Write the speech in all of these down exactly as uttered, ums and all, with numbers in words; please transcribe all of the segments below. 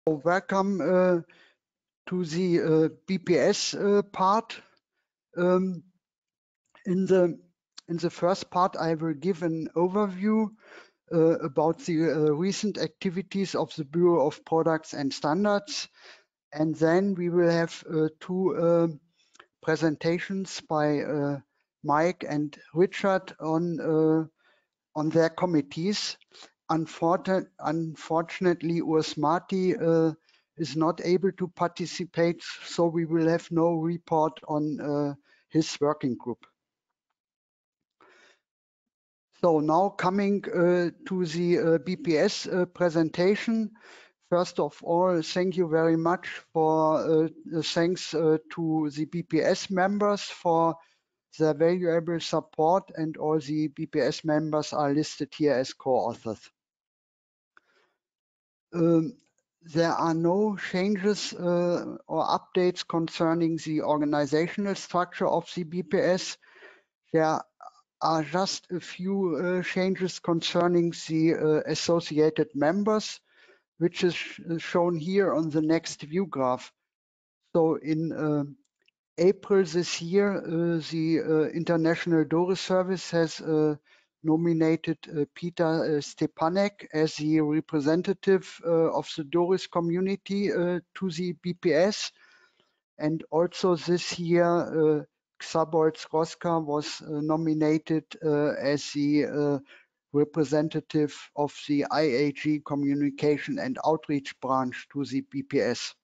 Welcome uh, to the uh, B P S uh, part. Um, in the in the first part, I will give an overview uh, about the uh, recent activities of the Bureau of Products and Standards, and then we will have uh, two uh, presentations by uh, Mike and Richard on uh, on their committees. Unfortunately, unfortunately Urs Marti uh, is not able to participate, so we will have no report on uh, his working group. So now coming uh, to the uh, B P S uh, presentation. First of all, thank you very much for uh, thanks uh, to the B P S members for their valuable support, and all the B P S members are listed here as co-authors. Um, there are no changes uh, or updates concerning the organizational structure of the B P S. There are just a few uh, changes concerning the uh, associated members, which is sh shown here on the next view graph. So in uh, April this year, uh, the uh, International DORIS Service has uh, nominated uh, Peter uh, Stepanek as the representative uh, of the DORIS community uh, to the B P S. And also this year, uh, Szabolcs Roska was uh, nominated uh, as the uh, representative of the I A G communication and outreach branch to the B P S.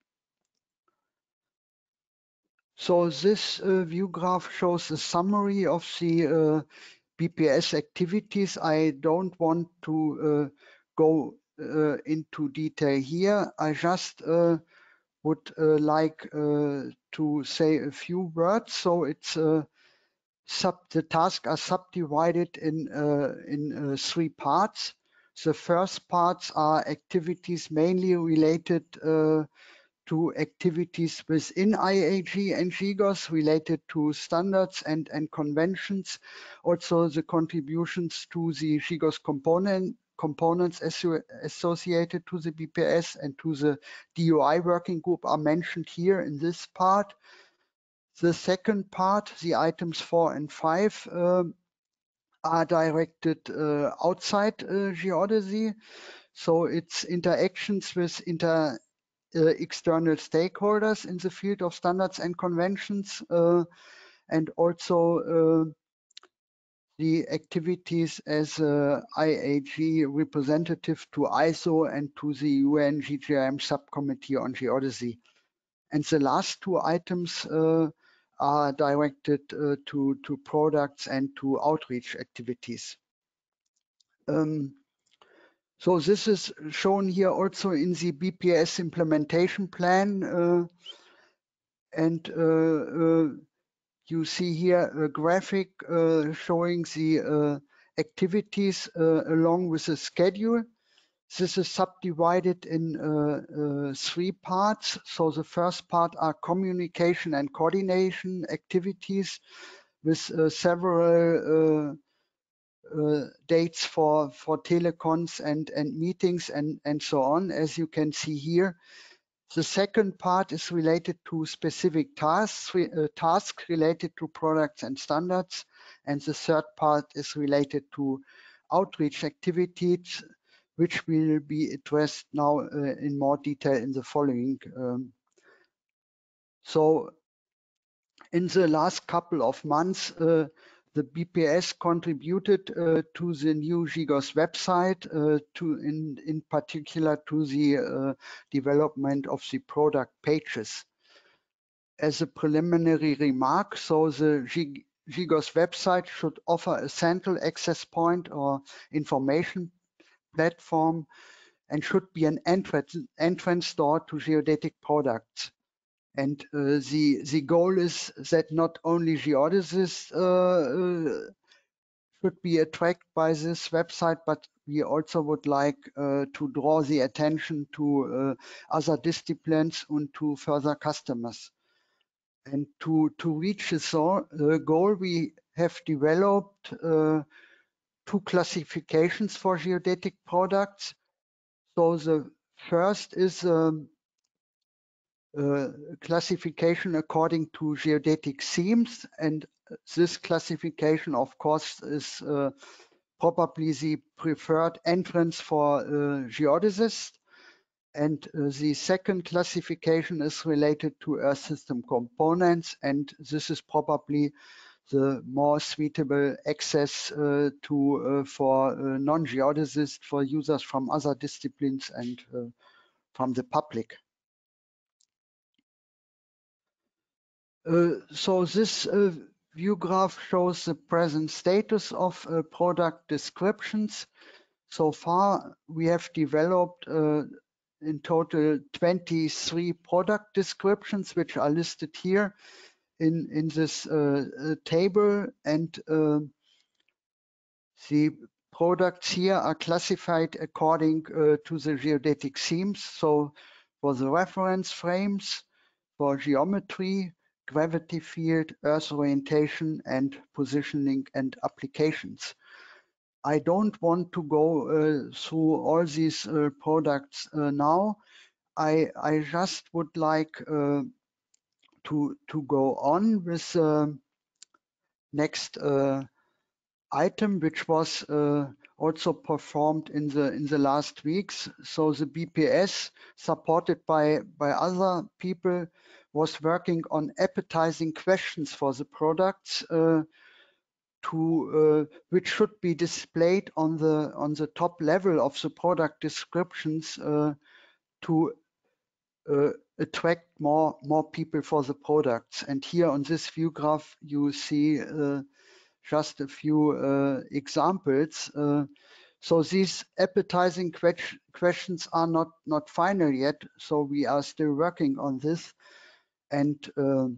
So this uh, view graph shows a summary of the uh, B P S activities. I don't want to uh, go uh, into detail here. I just uh, would uh, like uh, to say a few words. So it's uh, sub the tasks are subdivided in uh, in uh, three parts. The first parts are activities mainly related uh, to activities within I A G and GIGOS related to standards and, and conventions. Also the contributions to the GIGOS component, components associated to the B P S and to the D U I working group are mentioned here in this part. The second part, the items four and five, um, are directed uh, outside uh, geodesy. So it's interactions with inter Uh, external stakeholders in the field of standards and conventions, uh, and also uh, the activities as a I A G representative to I S O and to the U N G G I M subcommittee on geodesy. And the last two items uh, are directed uh, to, to products and to outreach activities. Um, So this is shown here also in the B P S implementation plan. Uh, and uh, uh, you see here a graphic uh, showing the uh, activities uh, along with the schedule. This is subdivided in uh, uh, three parts. So the first part are communication and coordination activities with uh, several uh, Uh, dates for for telecons and and meetings and and so on, as you can see here. The second part is related to specific tasks uh, tasks related to products and standards, and the third part is related to outreach activities, which will be addressed now uh, in more detail in the following. Um, so in the last couple of months, uh, the B P S contributed uh, to the new GIGOS website, uh, to in, in particular to the uh, development of the product pages. As a preliminary remark, so the GIGOS website should offer a central access point or information platform and should be an entrance, entrance door to geodetic products. And uh, the the goal is that not only geodesists uh, uh, should be attracted by this website, but we also would like uh, to draw the attention to uh, other disciplines and to further customers. And to to reach this uh, goal, we have developed uh, two classifications for geodetic products. So the first is um, uh, classification according to geodetic themes, and this classification, of course, is uh, probably the preferred entrance for uh, geodesists. And uh, the second classification is related to Earth system components, and this is probably the more suitable access uh, to uh, for uh, non-geodesists, for users from other disciplines and uh, from the public. Uh, so this uh, view graph shows the present status of uh, product descriptions. So far, we have developed uh, in total twenty-three product descriptions, which are listed here in, in this uh, uh, table. And uh, the products here are classified according uh, to the geodetic themes. So for the reference frames, for geometry, gravity field, Earth orientation, and positioning and applications. I don't want to go uh, through all these uh, products uh, now. I, I just would like uh, to, to go on with the uh, next uh, item, which was uh, also performed in the in the last weeks. So the B P S, supported by by other people, was working on appetizing questions for the products uh, to uh, which should be displayed on the on the top level of the product descriptions uh, to uh, attract more more people for the products. And here on this view graph, you see uh, just a few uh, examples. Uh, so these appetizing que questions are not not final yet. So we are still working on this, and uh,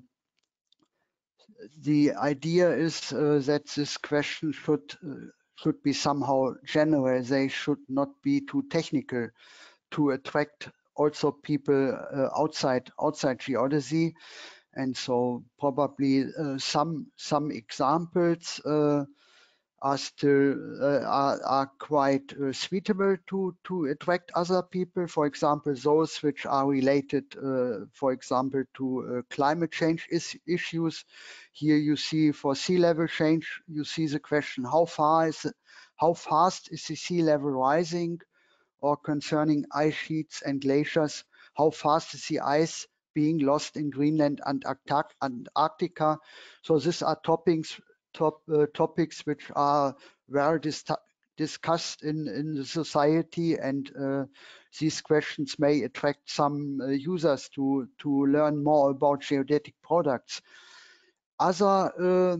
the idea is uh, that this question should uh, should be somehow general. They should not be too technical to attract also people uh, outside outside geodesy. And so probably uh, some some examples uh, are still uh, are, are quite uh, suitable to to attract other people. For example, those which are related, uh, for example, to uh, climate change is issues. Here you see for sea level change, you see the question: how far is it, how fast is the sea level rising? Or concerning ice sheets and glaciers, how fast is the ice being lost in Greenland and Antarctica? So these are topics, top, uh, topics which are well dis discussed in, in the society, and uh, these questions may attract some uh, users to, to learn more about geodetic products. Other uh,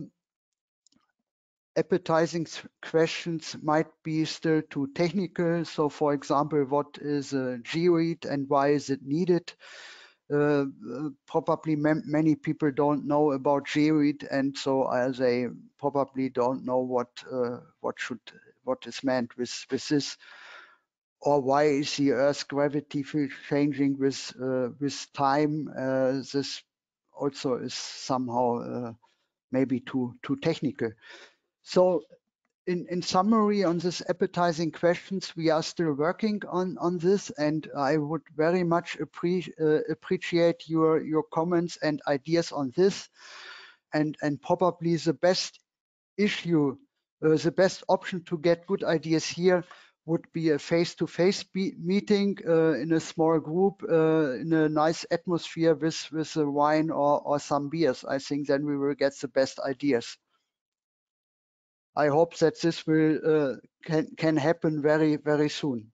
appetizing questions might be still too technical. So for example, what is a geoid and why is it needed? Uh, uh, probably many people don't know about geoid, and so uh, they probably don't know what uh, what should what is meant with, with this, or why is the Earth's gravity field changing with uh, with time? Uh, this also is somehow uh, maybe too too technical. So In, in summary, on this appetizing questions, we are still working on, on this, and I would very much appre uh, appreciate your, your comments and ideas on this. And, and probably the best issue, uh, the best option to get good ideas here would be a face-to-face -face meeting uh, in a small group, uh, in a nice atmosphere with, with a wine or, or some beers. I think then we will get the best ideas. I hope that this will uh, can, can happen very, very soon.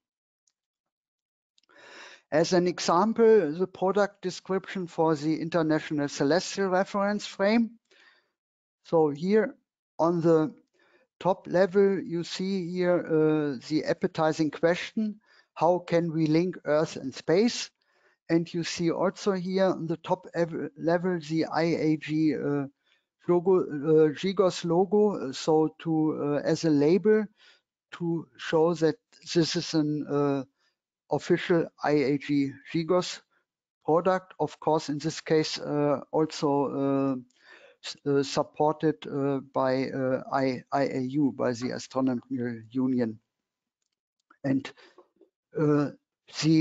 As an example, the product description for the International Celestial Reference Frame. So here on the top level, you see here uh, the appetizing question: how can we link Earth and space? And you see also here on the top level the I A G uh, logo, uh, GIGOS logo, so to uh, as a label to show that this is an uh, official I A G GIGOS product. Of course, in this case, uh, also uh, uh, supported uh, by uh, I A U, by the Astronomical Union. And uh, the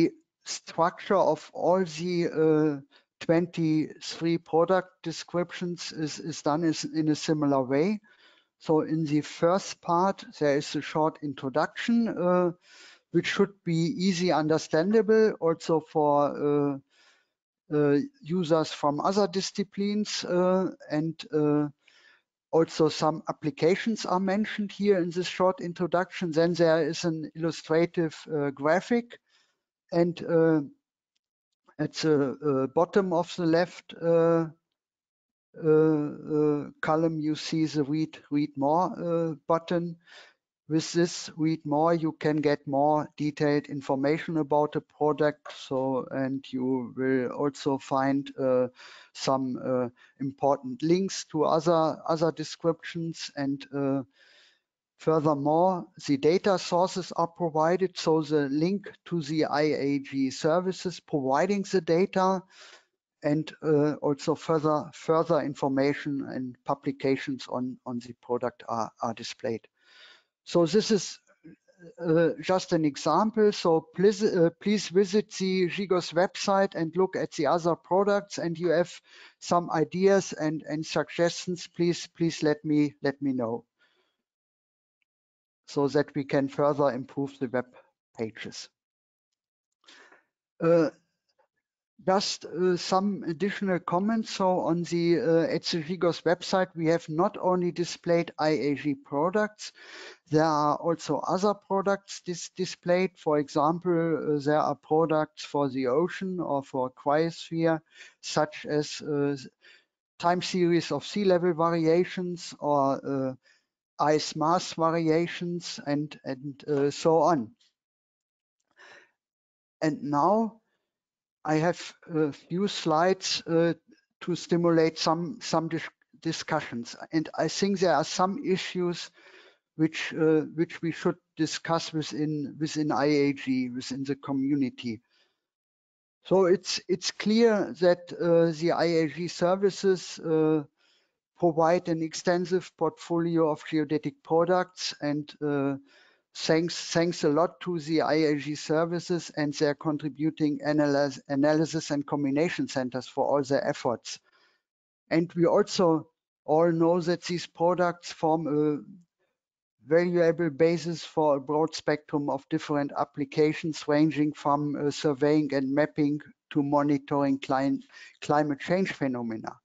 structure of all the uh, twenty-three product descriptions is, is done is in a similar way. So in the first part, there is a short introduction, uh, which should be easy understandable also for uh, uh, users from other disciplines, uh, and uh, also some applications are mentioned here in this short introduction. Then there is an illustrative uh, graphic, and uh, at the uh, bottom of the left uh, uh, uh, column, you see the read, read more uh, button. With this read more, you can get more detailed information about the product. So, and you will also find uh, some uh, important links to other, other descriptions. And uh, furthermore, the data sources are provided. So the link to the I A G services providing the data, and uh, also further, further information and publications on, on the product are, are displayed. So this is uh, just an example. So please, uh, please visit the GIGOS website and look at the other products, and you have some ideas and, and suggestions, please, please let me, let me know, so that we can further improve the web pages. Uh, Just uh, some additional comments. So on the uh, at the GIGOS website, we have not only displayed I A G products, there are also other products dis displayed. For example, uh, there are products for the ocean or for cryosphere, such as uh, time series of sea level variations or uh, ice mass variations, and, and uh, so on. And now I have a few slides uh, to stimulate some, some dis discussions. And I think there are some issues which, uh, which we should discuss within, within I A G, within the community. So it's, it's clear that uh, the I A G services uh, provide an extensive portfolio of geodetic products, and uh, Thanks, thanks a lot to the I A G services and their contributing analysis, analysis and combination centers for all their efforts. And we also all know that these products form a valuable basis for a broad spectrum of different applications, ranging from uh, surveying and mapping to monitoring cli climate change phenomena.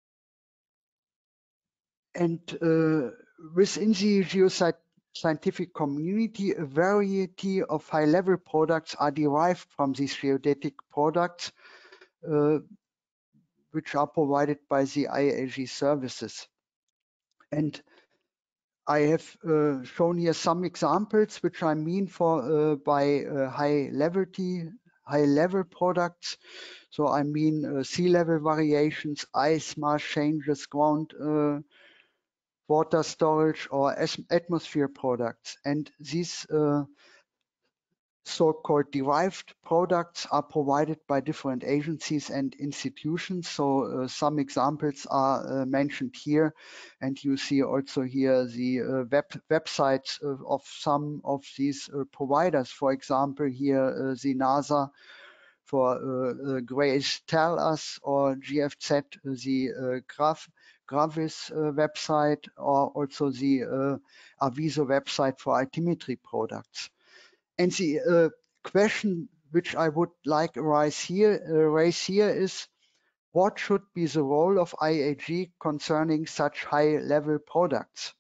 And uh, within the geoscience scientific community, a variety of high-level products are derived from these geodetic products, uh, which are provided by the I A G services. And I have uh, shown here some examples, which I mean for uh, by uh, high-level high-level products. So I mean uh, sea level variations, ice mass changes, ground uh, water storage, or atmosphere products. And these uh, so-called derived products are provided by different agencies and institutions. So uh, some examples are uh, mentioned here, and you see also here the uh, web websites of, of some of these uh, providers. For example, here uh, the NASA for uh, uh, GRACE Tell Us, or G F Z, the uh, Graph Gravis uh, website, or also the uh, Aviso website for altimetry products. And the uh, question which I would like to raise here, uh, raise here is, what should be the role of I A G concerning such high-level products?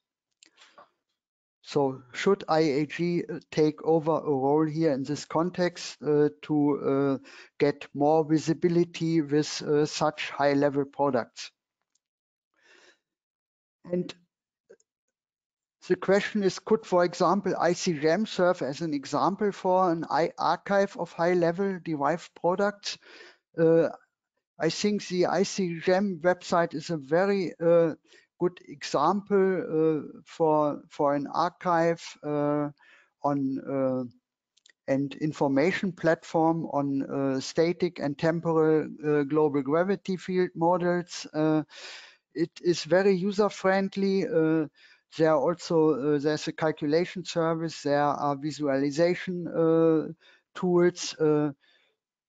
So should I A G take over a role here in this context uh, to uh, get more visibility with uh, such high-level products? And the question is, could, for example, I C G E M serve as an example for an archive of high-level derived products? Uh, I think the I C G E M website is a very uh, good example uh, for, for an archive uh, on uh, and information platform on uh, static and temporal uh, global gravity field models. Uh, it is very user-friendly. Uh, there are also uh, there's a calculation service. There are visualization uh, tools. Uh,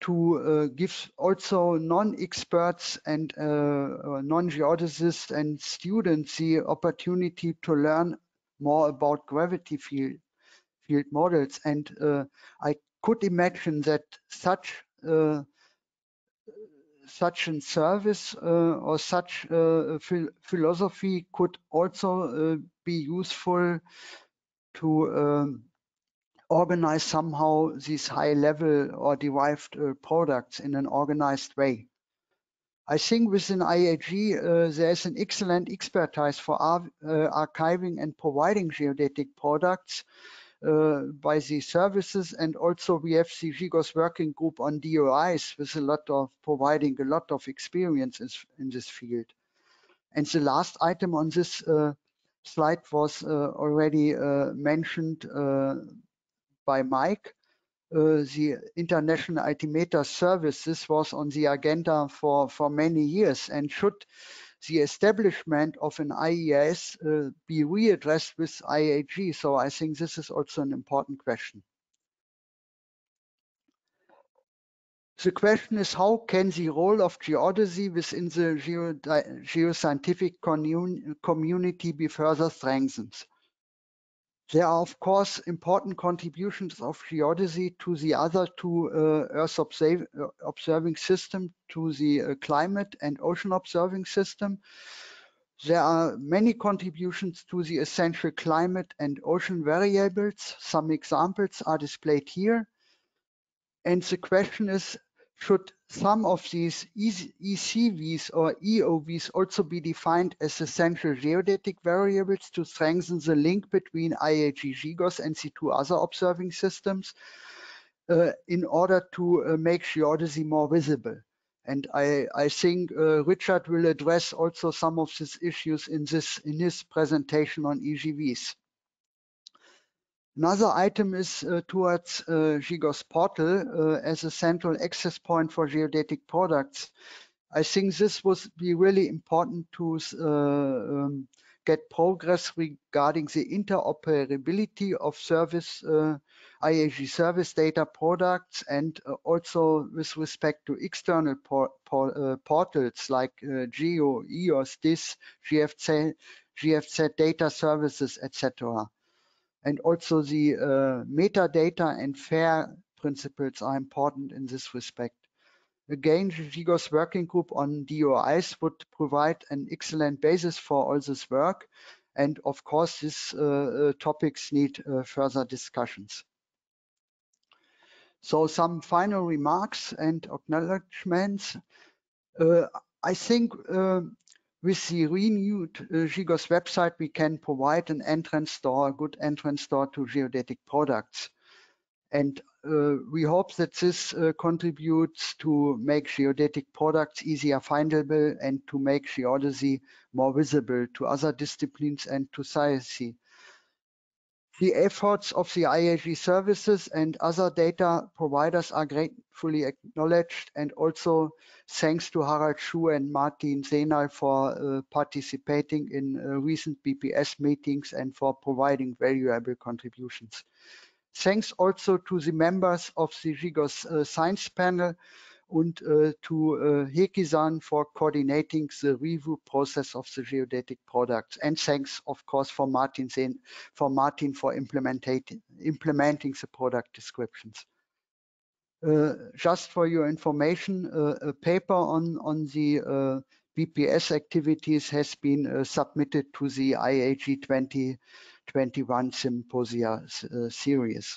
to uh, give also non-experts and uh, non-geodesists and students the opportunity to learn more about gravity field, field models. And uh, I could imagine that such uh, such a service uh, or such uh, phil philosophy could also uh, be useful to um, organize somehow these high level or derived uh, products in an organized way. I think within I A G uh, there's an excellent expertise for ar uh, archiving and providing geodetic products uh, by the services, and also we have the GIGOS working group on D O Is with a lot of providing a lot of experiences in this field. And the last item on this uh, slide was uh, already uh, mentioned uh, by Mike. Uh, the International Altimeter Service, this was on the agenda for, for many years, and should the establishment of an I E A S uh, be readdressed with I A G? So I think this is also an important question. The question is, how can the role of geodesy within the geo geoscientific community be further strengthened? There are, of course, important contributions of geodesy to the other two uh, Earth observ uh, observing system, to the uh, climate and ocean observing system. There are many contributions to the essential climate and ocean variables. Some examples are displayed here. And the question is, should some of these E C Vs or E O Vs also be defined as essential geodetic variables to strengthen the link between I A G GIGOS and the two other observing systems uh, in order to uh, make geodesy more visible? And I, I think uh, Richard will address also some of these issues in, this, in his presentation on E G Vs. Another item is uh, towards uh, GIGOS portal uh, as a central access point for geodetic products. I think this would be really important to uh, um, get progress regarding the interoperability of service uh, I A G service data products, and uh, also with respect to external por por uh, portals like uh, Geo, E O S, D I S, G F Z, G F Z data services, et cetera. And also the uh, metadata and FAIR principles are important in this respect. Again, the GIGOS working group on D O Is would provide an excellent basis for all this work. And of course, these uh, uh, topics need uh, further discussions. So some final remarks and acknowledgements. Uh, I think uh, with the renewed uh, GIGOS website, we can provide an entrance door, a good entrance door to geodetic products. And uh, we hope that this uh, contributes to make geodetic products easier findable and to make geodesy more visible to other disciplines and to society. The efforts of the I A G services and other data providers are gratefully acknowledged, and also thanks to Harald Schuh and Martin Senal for uh, participating in uh, recent B P S meetings and for providing valuable contributions. Thanks also to the members of the GIGOS uh, Science Panel and uh, to uh, Heki-san for coordinating the review process of the geodetic products. And thanks, of course, for Martin Sen for Martin for implementing implementing the product descriptions. Uh, just for your information, uh, a paper on on the uh, B P S activities has been uh, submitted to the I A G twenty twenty-one Symposia uh, series.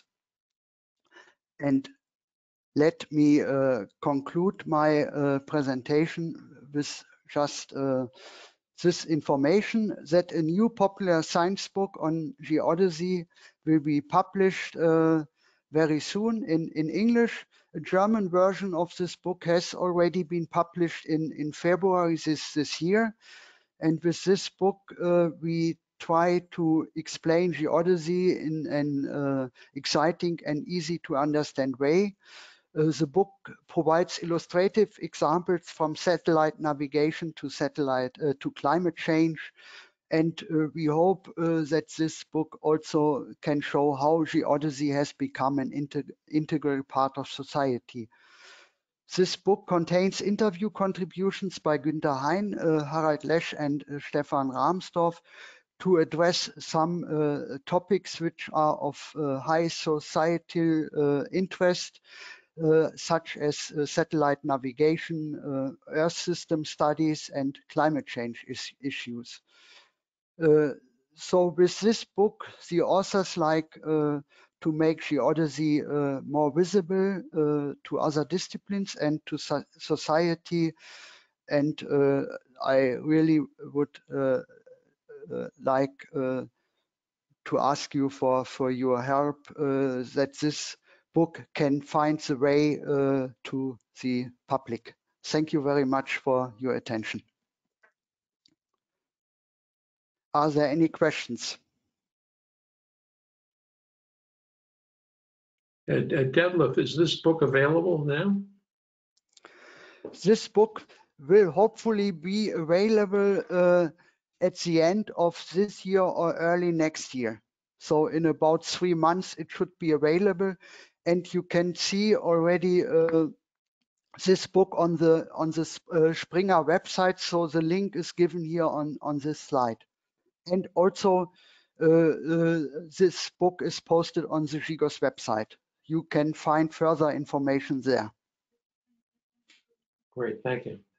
And let me uh, conclude my uh, presentation with just uh, this information that a new popular science book on geodesy will be published uh, very soon in, in English. A German version of this book has already been published in, in February this, this year. And with this book, uh, we try to explain geodesy in an uh, exciting and easy to understand way. Uh, the book provides illustrative examples from satellite navigation to satellite uh, to climate change. And uh, we hope uh, that this book also can show how geodesy has become an integ integral part of society. This book contains interview contributions by Günter Hein, uh, Harald Lesch, and uh, Stefan Rahmstorf to address some uh, topics which are of uh, high societal uh, interest, uh, such as uh, satellite navigation, uh, Earth system studies, and climate change is issues. Uh, so with this book, the authors like uh, to make geodesy uh, more visible uh, to other disciplines and to so society. And uh, I really would uh, uh, like uh, to ask you for, for your help uh, that this book can find the way uh, to the public. Thank you very much for your attention. Are there any questions? Uh, uh, Detlef, is this book available now? This book will hopefully be available uh, at the end of this year or early next year. So in about three months, it should be available. And you can see already uh, this book on the on the uh, Springer website. So the link is given here on, on this slide. And also uh, uh, this book is posted on the GIGOS website. You can find further information there. Great, thank you.